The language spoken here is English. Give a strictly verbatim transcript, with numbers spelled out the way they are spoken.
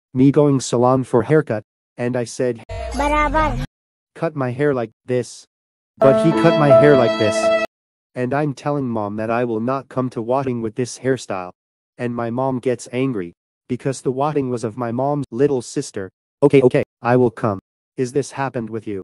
me going salon for haircut, and I said, Barabar. cut my hair like this. But he cut my hair like this. And I'm telling mom that I will not come to wedding with this hairstyle. And my mom gets angry. Because the wedding was of my mom's little sister. Okay, okay, I will come. Is this happened with you?